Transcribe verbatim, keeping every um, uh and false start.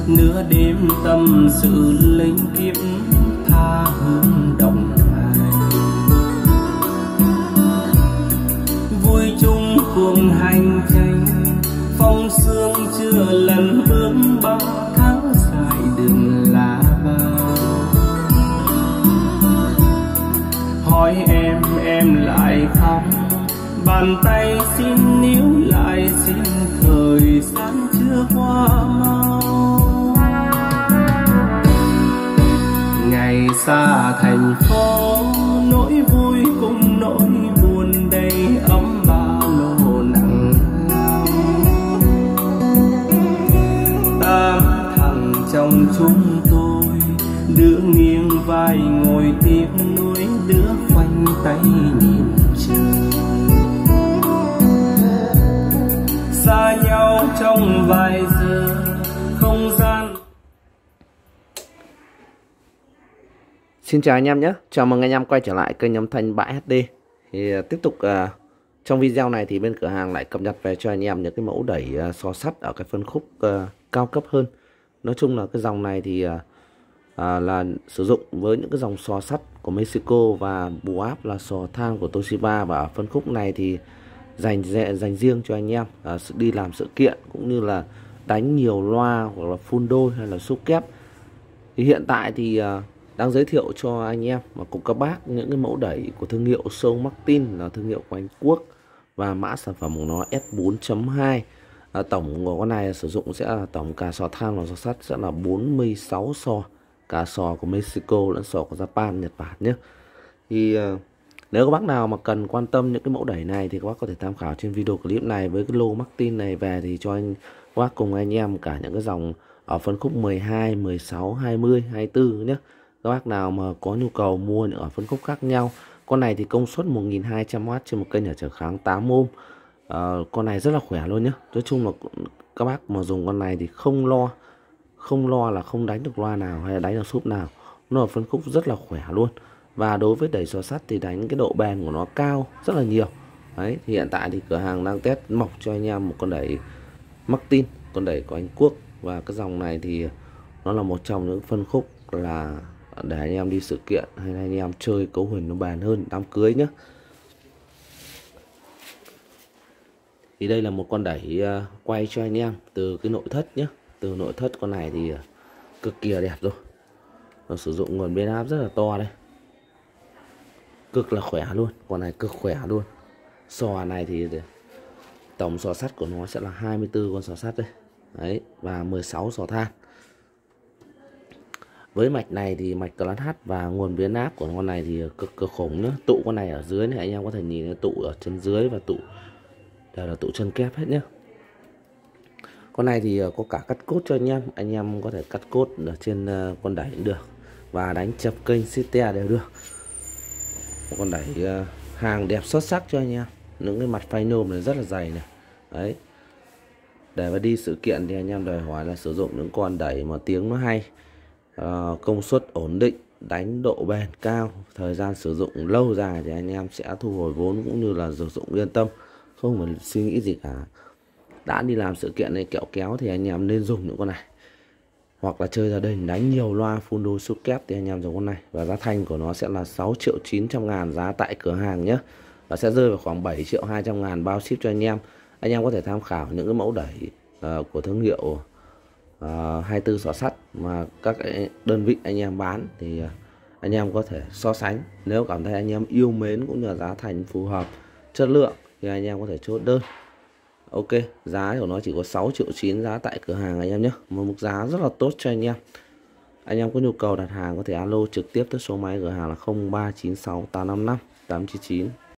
nửa đêm tâm sự linh kiếp tha hương đồng hành, vui chung cùng hành trình phong sương chưa lần bước bao tháng dài đường lá bao. Hỏi em em lại khóc, bàn tay xin níu lại, xin thời gian chưa qua mau. Ngày xa thành phố, nỗi vui cùng nỗi buồn đầy ấm ba lô nặng lao. Tám thằng trong chúng tôi, đứa nghiêng vai ngồi tiếc nuối, đứa khoanh tay nhìn trời. Xa nhau trong vài giờ không gian. Xin chào anh em nhé, chào mừng anh em quay trở lại kênh âm thanh bãi hát đê. Thì uh, tiếp tục uh, trong video này thì bên cửa hàng lại cập nhật về cho anh em những cái mẫu đẩy uh, xò sắt ở cái phân khúc uh, cao cấp hơn. Nói chung là cái dòng này thì uh, uh, là sử dụng với những cái dòng xò sắt của Mexico và bù áp là xò thang của Toshiba, và ở phân khúc này thì dành dành riêng cho anh em uh, đi làm sự kiện cũng như là đánh nhiều loa hoặc là full đôi hay là xúc kép. Thì hiện tại thì uh, đang giới thiệu cho anh em và cùng các bác những cái mẫu đẩy của thương hiệu Sông Martin, là thương hiệu của Anh Quốc, và mã sản phẩm của nó S bốn chấm hai. à, tổng của con này sử dụng sẽ là tổng cả sò thang và sò sắt sẽ là bốn mươi sáu sò, cả sò của Mexico lẫn sò của Japan, Nhật Bản nhé. Thì uh, nếu các bác nào mà cần quan tâm những cái mẫu đẩy này thì các bác có thể tham khảo trên video clip này. Với cái lô Martin này về thì cho anh các bác cùng anh em cả những cái dòng ở phân khúc mười hai, mười sáu, hai mươi, hai mươi tư nhé. Các bác nào mà có nhu cầu mua những ở phân khúc khác nhau. Con này thì công suất một nghìn hai trăm oát trên một kênh ở trở kháng tám ôm. à, Con này rất là khỏe luôn nhé. Nói chung là các bác mà dùng con này thì không lo Không lo là không đánh được loa nào hay là đánh được súp nào. Nó là phân khúc rất là khỏe luôn. Và đối với đẩy xò sắt thì đánh cái độ bền của nó cao rất là nhiều. Đấy, thì hiện tại thì cửa hàng đang test mộc cho anh em một con đẩy Martin, con đẩy của Anh Quốc. Và cái dòng này thì nó là một trong những phân khúc là để anh em đi sự kiện hay là anh em chơi cấu hình nó bền hơn, đám cưới nhé. Thì đây là một con đẩy uh, quay cho anh em từ cái nội thất nhé. Từ nội thất con này thì uh, cực kỳ đẹp rồi. Nó sử dụng nguồn biến áp rất là to đây, cực là khỏe luôn. Con này cực khỏe luôn. Sò này thì tổng sò sắt của nó sẽ là hai mươi tư con sò sắt đây. Đấy, và mười sáu sò than. Với mạch này thì mạch Class H và nguồn biến áp của con này thì cực cực khủng nữa. Tụ con này ở dưới này anh em có thể nhìn thấy tụ ở chân dưới và tụ đây là tụ chân kép hết nhé. Con này thì có cả cắt cốt cho anh em. Anh em có thể cắt cốt ở trên con đẩy cũng được, và đánh chập kênh sister đều được. Một con đẩy hàng đẹp xuất sắc cho anh em. Những cái mặt phay nhôm này rất là dày này. Đấy, để mà đi sự kiện thì anh em đòi hỏi là sử dụng những con đẩy mà tiếng nó hay, Uh, công suất ổn định, đánh độ bền cao, thời gian sử dụng lâu dài thì anh em sẽ thu hồi vốn cũng như là sử dụng yên tâm, không phải suy nghĩ gì cả. Đã đi làm sự kiện này kẹo kéo thì anh em nên dùng những con này, hoặc là chơi gia đình đánh nhiều loa full đôi xúc kép thì anh em dùng con này. Và giá thành của nó sẽ là sáu triệu chín trăm ngàn giá tại cửa hàng nhé, và sẽ rơi vào khoảng bảy triệu hai trăm ngàn bao ship cho anh em. Anh em có thể tham khảo những cái mẫu đẩy uh, của thương hiệu Uh, hai mươi tư sò sắt mà các đơn vị anh em bán thì uh, anh em có thể so sánh. Nếu cảm thấy anh em yêu mến cũng như là giá thành phù hợp, chất lượng thì anh em có thể chốt đơn. Ok, giá của nó chỉ có sáu triệu chín giá tại cửa hàng anh em nhé. Một mức giá rất là tốt cho anh em. Anh em có nhu cầu đặt hàng có thể alo trực tiếp tới số máy cửa hàng là không ba chín sáu tám năm năm tám chín chín.